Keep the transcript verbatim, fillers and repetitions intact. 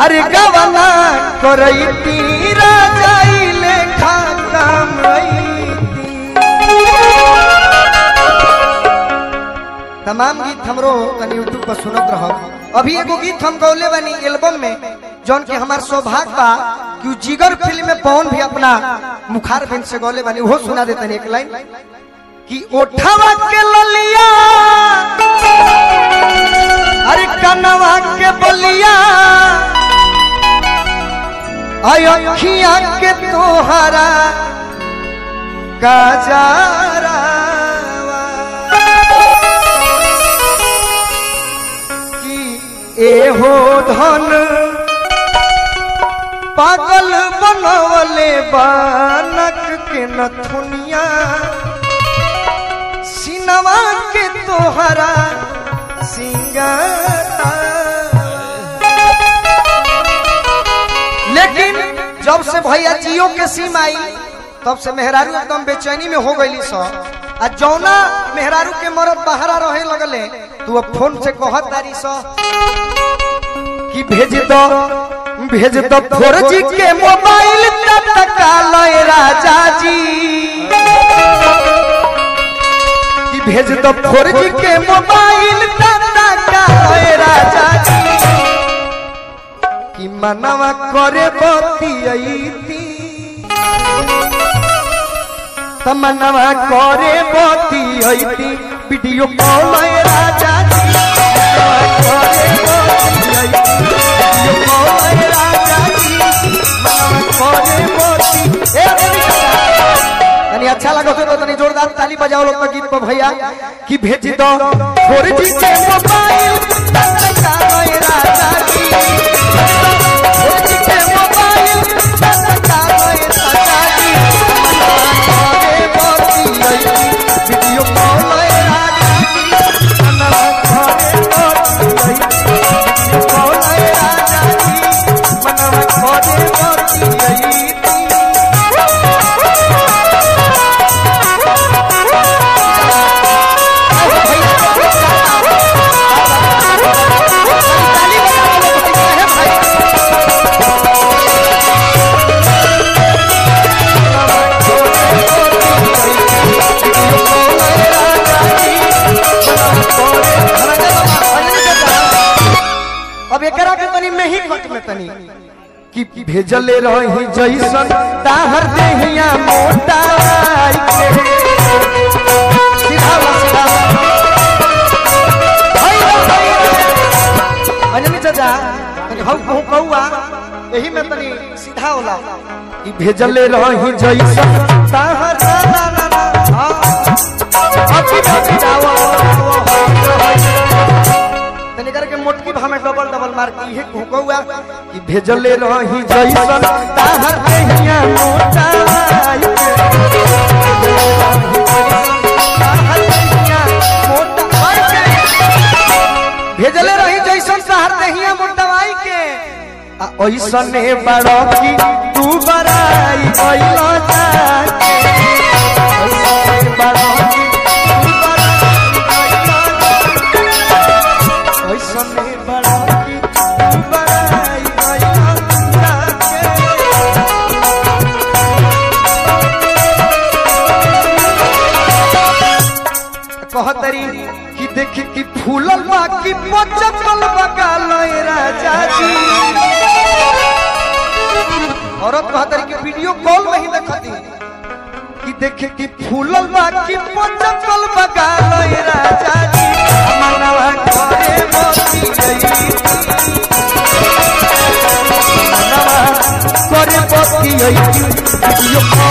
अरे गवना करैती राजाई लेखा कमैती। तमाम गीत हमरो तनी यूट्यूब पर सुनत रहो। अभी एगो गीत हम गौले बनी एल्बम में जौन के हमार सौभाग्य बा कि जिगर फिल्म में पवन भी अपना मुखार बिन से गौले बनी वो सुना देते हैं एक लाइन कि ओठवा के ललिया अरे कनवा के बलिया अखिया के तोहरा गजारा कि एहो धन पागल बनवले बानक के नथुनिया सिनवा के तोहरा सिंगारा। लेकिन जब से भैया जियो के सिम आई तब से मेहरारू एकदम बेचैनी में हो गई सो आ जौना मेहरारू के मरद बहरा रहे लगले तू अब फोन से कहत तारी सो कि भेज दो भेज दो फोर जी के मोबाइल तत्काल राजा जी कि भेज दो फोर जी के मोबाइल तत्काल राजा जी कि मनवा करे बतियती तमन्ना करे बतियती वीडियो कॉल राजा जी वीडियो कॉल राजा जी करे बती। तनी अच्छा लगा तो तनी जोरदार ताली बजाओ लोग गीत पर भैया कि भेज दो फोर जी के मोबाइल तत्काल राजा जी फोर जी के मोबाइल तत्काल राजा जी करे बती वीडियो कॉल राजा जी मनवा करे बती वीडियो कॉल राजा जी मनवा करे बती। अब एकरा के तनी में ही कट में तनी कि भेजले रही जैसन ताहर देहिया मोटा सीधा सीधा अंजनी चाचा हम कहूं कौआ यही में तनी सीधा होला कि भेजले रही जैसन ताहर ना ना ना हां अभी जाओ तनी करके मोटकी भा में डबल डबल मार की है कहूआ कि भेजले रही जैसन ताहर देहिया मोटा भेजले रही जैसन ताहर देहिया मोटवाई के ऐसने बड़ो की तू बड़ाई कइलो जाके ऐसने बड़ो की तू बड़ाई ऐसने बड़ो की तू बड़ाई कइलो जाके कहतरी कि देखी कि फूलल बा कि पचकल बगाल राजा जी औरत कहतरी कि वीडियो कॉल में ही देखती कि देखे कि फूलल बा कि पचकल बगाल राजा जी मनवा करे मोती गई मनवा करे मोती गई वीडियो